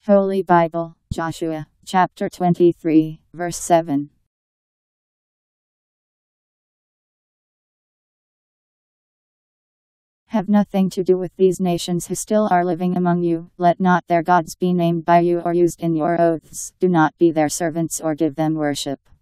Holy Bible, Joshua, chapter 23, verse 7. Have nothing to do with these nations who still are living among you. Let not their gods be named by you or used in your oaths. Do not be their servants or give them worship.